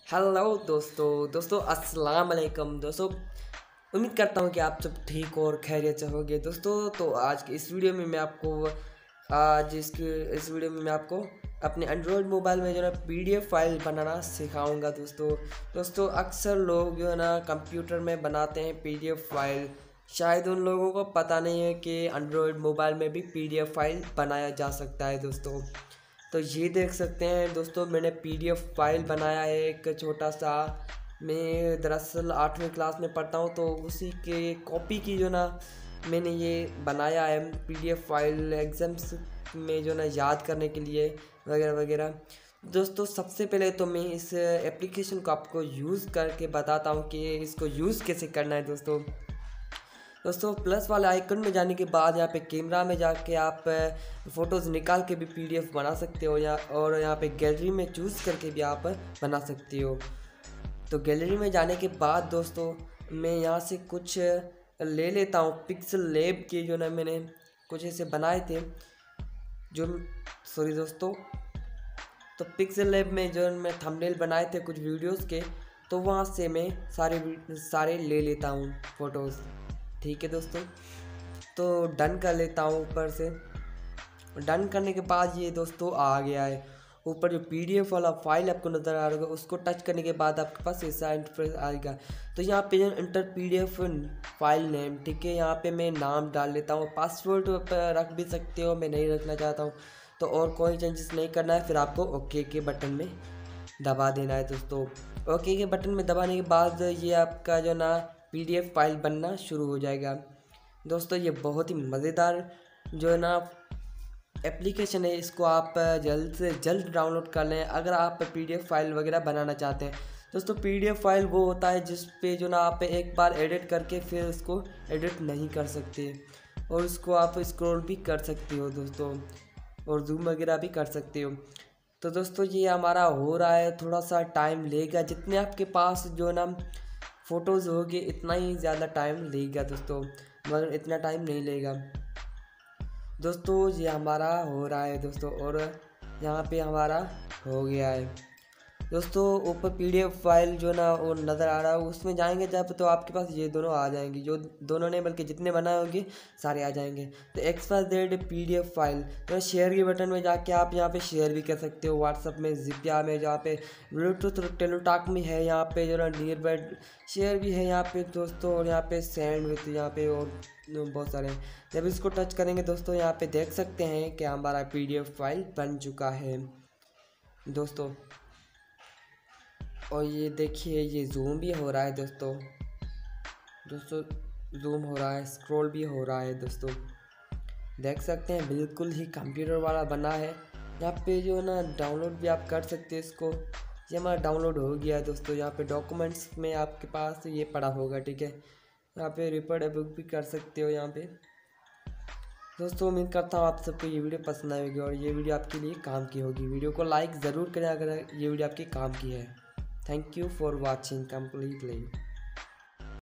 Hello दोस्तों अस्सलाम वालेकुम दोस्तों। उम्मीद करता हूँ कि आप सब ठीक और खैरियत से होंगे दोस्तों। तो आज की इस वीडियो में मैं आपको इस वीडियो में मैं आपको अपने एंड्रॉयड मोबाइल में जो है पीडीएफ फाइल बनाना सिखाऊंगा दोस्तों अक्सर लोग जो है ना कंप्यूटर में बनाते हैं पीडीएफ फाइल। शायद उन लोगों को पता नहीं है कि एंड्रॉयड मोबाइल में भी पीडीएफ फाइल बनाया जा सकता है दोस्तों। तो ये देख सकते हैं दोस्तों, मैंने पीडीएफ फाइल बनाया है एक छोटा सा। मैं दरअसल 8वीं क्लास में पढ़ता हूँ, तो उसी के कॉपी की जो ना मैंने ये बनाया है पीडीएफ फाइल एग्ज़ाम्स में जो ना याद करने के लिए वगैरह वगैरह। दोस्तों सबसे पहले तो मैं इस एप्लीकेशन को आपको यूज़ करके बताता हूँ कि इसको यूज़ कैसे करना है दोस्तों प्लस वाले आइकन में जाने के बाद यहाँ पे कैमरा में जाके आप फ़ोटोज़ निकाल के भी पीडीएफ बना सकते हो और यहाँ पे गैलरी में चूज़ करके भी आप बना सकते हो। तो गैलरी में जाने के बाद दोस्तों मैं यहाँ से कुछ ले लेता हूँ पिक्सल लैब के जो ना मैंने कुछ ऐसे बनाए थे दोस्तों। तो पिक्सल लैब में जो मैं थंबनेल बनाए थे कुछ वीडियोस के, तो वहाँ से मैं सारे ले लेता हूँ फ़ोटोज़। ठीक है दोस्तों, तो डन कर लेता हूँ। ऊपर से डन करने के बाद ये दोस्तों आ गया है। ऊपर जो पीडीएफ वाला फाइल आपको नज़र आ रहा होगा, उसको टच करने के बाद आपके पास ऐसा इंटरफेस आएगा। तो यहाँ पे इंटर पीडीएफ फाइल नेम, ठीक है, यहाँ पे मैं नाम डाल लेता हूँ। पासवर्ड रख भी सकते हो, मैं नहीं रखना चाहता हूँ तो और कोई चेंजेस नहीं करना है। फिर आपको ओके के बटन में दबा देना है दोस्तों। ओके के बटन में दबाने के बाद ये आपका जो ना पीडीएफ फाइल बनना शुरू हो जाएगा दोस्तों। ये बहुत ही मज़ेदार जो है ना एप्लीकेशन है, इसको आप जल्द से जल्द डाउनलोड कर लें अगर आप पीडीएफ फाइल वगैरह बनाना चाहते हैं दोस्तों। पीडीएफ फाइल वो होता है जिस पे जो ना आप एक बार एडिट करके फिर उसको एडिट नहीं कर सकते, और उसको आप स्क्रॉल भी कर सकते हो दोस्तों, और जूम वगैरह भी कर सकते हो। तो दोस्तों ये हमारा हो रहा है, थोड़ा सा टाइम लेगा। जितने आपके पास जो ना फ़ोटोज़ होगी इतना ही ज़्यादा टाइम लेगा दोस्तों, मगर इतना टाइम नहीं लेगा दोस्तों। ये हमारा हो रहा है दोस्तों, और यहाँ पे हमारा हो गया है दोस्तों। ऊपर पीडीएफ फाइल जो ना वो नज़र आ रहा है, उसमें जाएंगे जब तो आपके पास ये दोनों आ जाएंगी, जो दोनों ने बल्कि जितने बनाए होंगे सारे आ जाएंगे। तो XYZ पीडीएफ फाइल, तो शेयर के बटन में जाके आप यहाँ पे शेयर भी कर सकते हो व्हाट्सअप में, ज़िपिया में, जहाँ पे ब्लूटूथ टेलीटॉक में है, यहाँ पे जो ना नियर बाय शेयर भी है यहाँ पे दोस्तों, और यहाँ पे सेंड विथ यहाँ पे और बहुत सारे। जब इसको टच करेंगे दोस्तों, यहाँ पे देख सकते हैं कि हमारा पीडीएफ फाइल बन चुका है दोस्तों। और ये देखिए ये जूम भी हो रहा है दोस्तों जूम हो रहा है, स्क्रॉल भी हो रहा है दोस्तों। देख सकते हैं बिल्कुल ही कंप्यूटर वाला बना है। यहाँ पे जो ना डाउनलोड भी आप कर सकते हैं इसको। ये हमारा डाउनलोड हो गया है दोस्तों। यहाँ पे डॉक्यूमेंट्स में आपके पास ये पड़ा होगा, ठीक है। यहाँ पे रिपोर्ट बुक भी कर सकते हो यहाँ पे दोस्तों। उम्मीद करता हूँ आप सबको ये वीडियो पसंद आएगी और ये वीडियो आपके लिए काम की होगी। वीडियो को लाइक ज़रूर करें अगर ये वीडियो आपके काम की है। Thank you for watching completely.